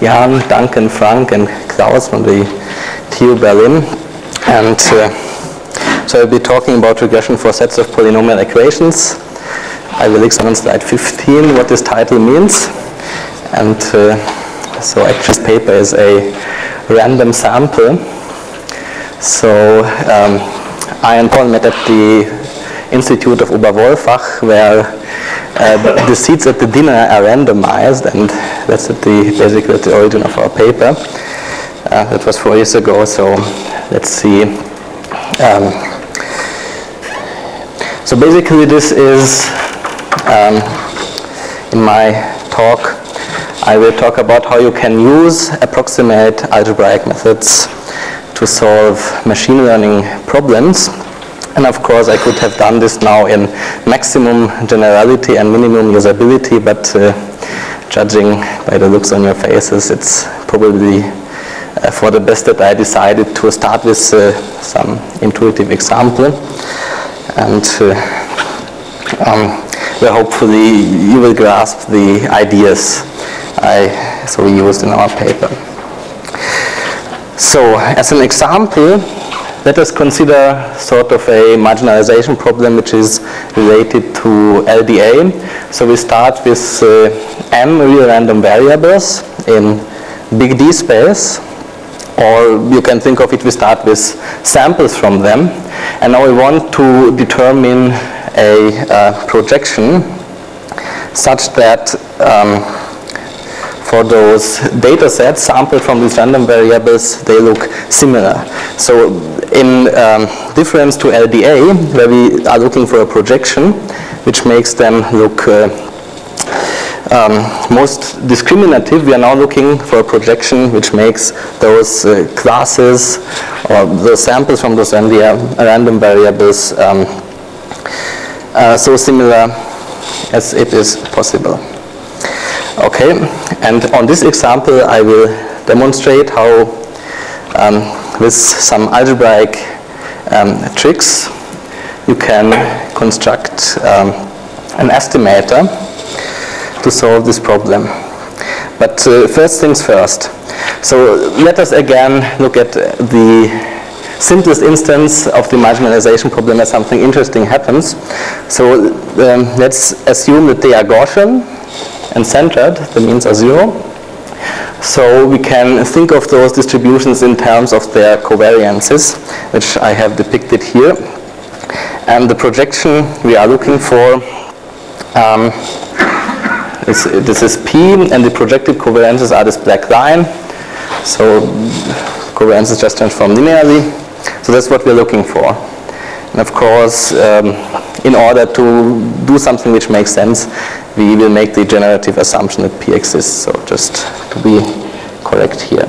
Jan, Duncan, Frank, and Klaus from the TU Berlin. And so I'll be talking about regression for sets of polynomial equations. I will examine slide 15 what this title means. And so actually this paper is a random sample. So I and Paul met at the Institute of Oberwolfach, where the seats at the dinner are randomized, and that's basically at the origin of our paper. That was 4 years ago, so let's see. So basically this is, in my talk, I will talk about how you can use approximate algebraic methods to solve machine learning problems. And of course I could have done this now in maximum generality and minimum usability, but judging by the looks on your faces, it's probably for the best that I decided to start with some intuitive example. And where hopefully you will grasp the ideas we used in our paper. So as an example, let us consider sort of a marginalization problem which is related to LDA. So we start with m real random variables in big D space, or you can think of it, we start with samples from them. And now we want to determine a projection such that for those data sets sampled from these random variables, they look similar. So in difference to LDA, where we are looking for a projection which makes them look most discriminative, we are now looking for a projection which makes those classes or the samples from those random variables so similar as it is possible. Okay, and on this example I will demonstrate how with some algebraic tricks you can construct an estimator to solve this problem. But first things first. So let us again look at the simplest instance of the marginalization problem as something interesting happens. So let's assume that they are Gaussian and centered, the means are 0. So we can think of those distributions in terms of their covariances, which I have depicted here. And the projection we are looking for, this is P, and the projected covariances are this black line. So covariances just transform linearly. So that's what we're looking for. And of course, in order to do something which makes sense, we will make the generative assumption that P exists. So just to be correct here.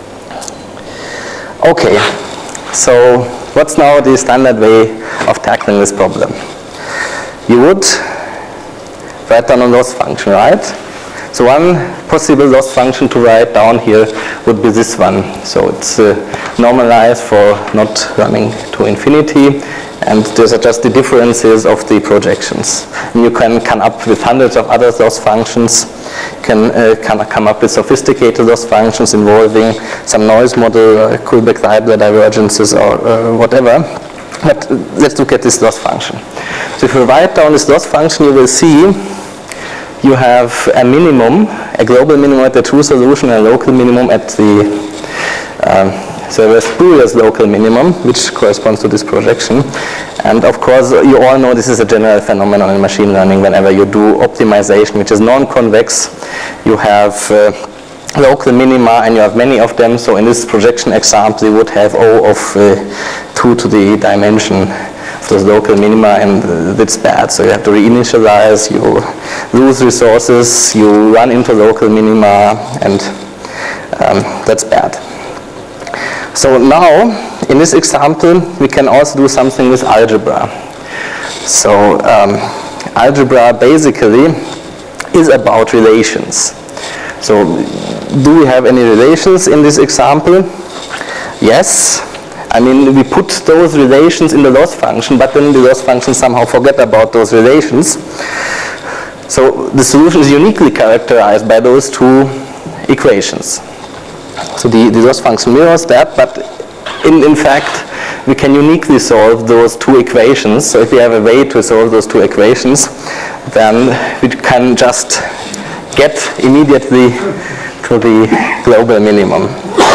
Okay, so what's now the standard way of tackling this problem? You would write down a loss function, right? So one possible loss function to write down here would be this one. So it's normalized for not running to infinity, and those are just the differences of the projections. And you can come up with hundreds of other loss functions. You can come up with sophisticated loss functions involving some noise model, Kullback-Leibler divergences, or whatever. But let's look at this loss function. So if you write down this loss function, you will see you have a minimum, a global minimum at the true solution, and a local minimum at the so a spurious local minimum, which corresponds to this projection. And of course, you all know this is a general phenomenon in machine learning. Whenever you do optimization, which is non-convex, you have local minima, and you have many of them. So in this projection example, you would have O of 2 to the dimension of those local minima, and that's bad. So you have to reinitialize, you lose resources, you run into local minima, and that's bad. So now, in this example, we can also do something with algebra. So algebra basically is about relations. So do we have any relations in this example? Yes. I mean, we put those relations in the loss function, but then the loss function somehow forget about those relations. So the solution is uniquely characterized by those two equations. So the loss function mirrors that, but in fact, we can uniquely solve those two equations. So if we have a way to solve those two equations, then we can just get immediately to the global minimum.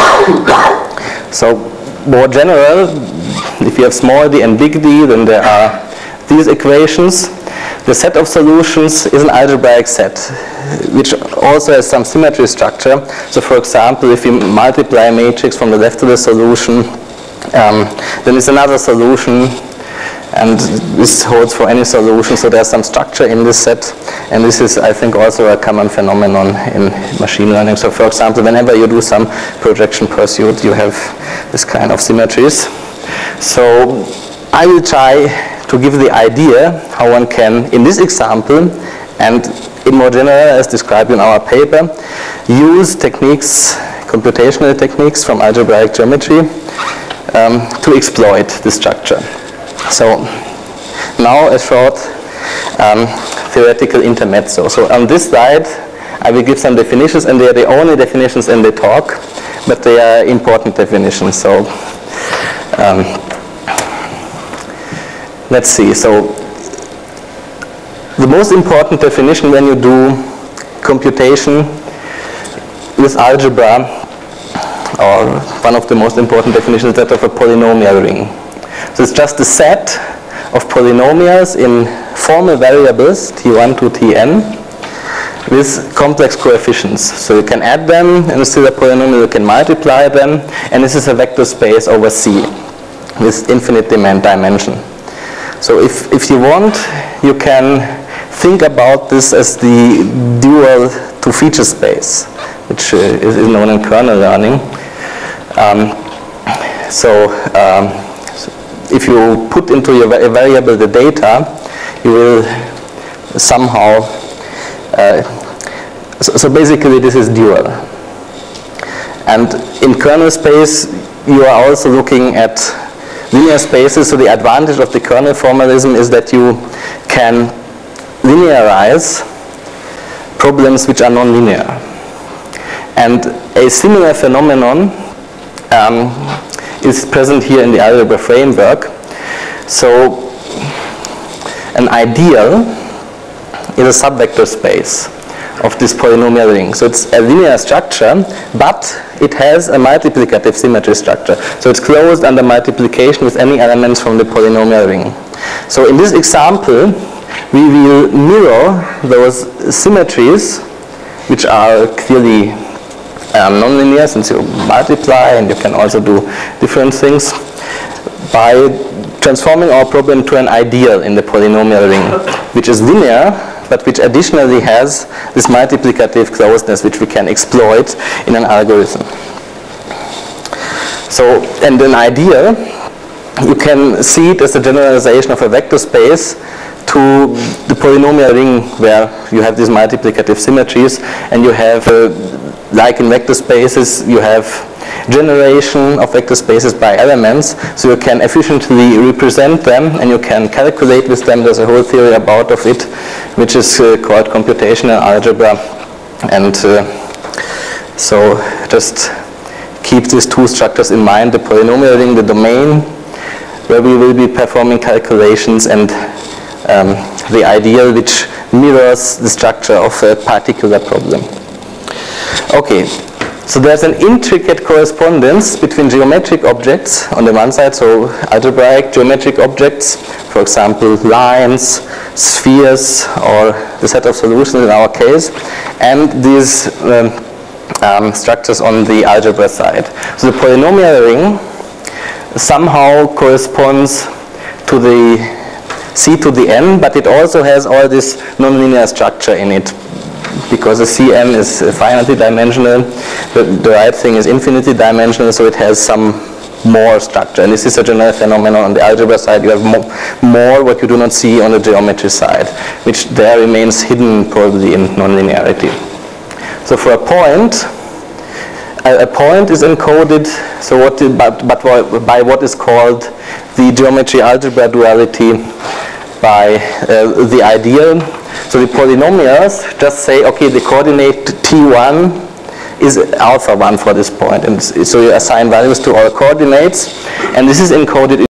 So more general, if you have small d and big D, then there are these equations. The set of solutions is an algebraic set, which also has some symmetry structure. So for example, if you multiply a matrix from the left to the solution, then it's another solution, and this holds for any solution. So there's some structure in this set, and this is, I think, also a common phenomenon in machine learning. So for example, whenever you do some projection pursuit, you have this kind of symmetries. So I will try to give the idea how one can, in this example, and in more general, as described in our paper, use techniques, computational techniques from algebraic geometry to exploit the structure. So now a short theoretical intermezzo. So on this slide, I will give some definitions, and they are the only definitions in the talk, but they are important definitions. So let's see. So the most important definition when you do computation with algebra, or one of the most important definitions, is that of a polynomial ring. So it's just a set of polynomials in formal variables, t1 to tn, with complex coefficients. So you can add them, and still a polynomial, you can multiply them, and this is a vector space over C with infinite dimension. So if you want, you can think about this as the dual to feature space, which is known in kernel learning. If you put into your variable the data, you will somehow, so basically this is dual. And in kernel space, you are also looking at linear spaces. So the advantage of the kernel formalism is that you can linearize problems which are nonlinear. And a similar phenomenon is present here in the algebra framework. So an ideal is a subvector space of this polynomial ring. So it's a linear structure, but it has a multiplicative symmetry structure. So it's closed under multiplication with any elements from the polynomial ring. So in this example, we will mirror those symmetries, which are clearly nonlinear, since you multiply, and you can also do different things, by transforming our problem to an ideal in the polynomial ring, which is linear, but which additionally has this multiplicative closeness, which we can exploit in an algorithm. So, and an ideal, you can see it as a generalization of a vector space to the polynomial ring, where you have these multiplicative symmetries, and you have, like in vector spaces, you have generation of vector spaces by elements, so you can efficiently represent them, and you can calculate with them. There's a whole theory about of it, which is called computational algebra. And so just keep these two structures in mind: the polynomial ring, the domain, where we will be performing calculations, and the ideal, which mirrors the structure of a particular problem. Okay, so there's an intricate correspondence between geometric objects on the one side, so algebraic geometric objects, for example, lines, spheres, or the set of solutions in our case, and these structures on the algebra side. So the polynomial ring somehow corresponds to the C to the n, but it also has all this nonlinear structure in it, because the Cn is finitely dimensional, the right thing is infinitely dimensional, so it has some more structure. And this is a general phenomenon on the algebra side. You have more what you do not see on the geometry side, which there remains hidden probably in nonlinearity. So for a point is encoded, so by what is called the geometry algebra duality by the ideal. So the polynomials just say, okay, the coordinate t1 is alpha 1 for this point. And so you assign values to all coordinates, and this is encoded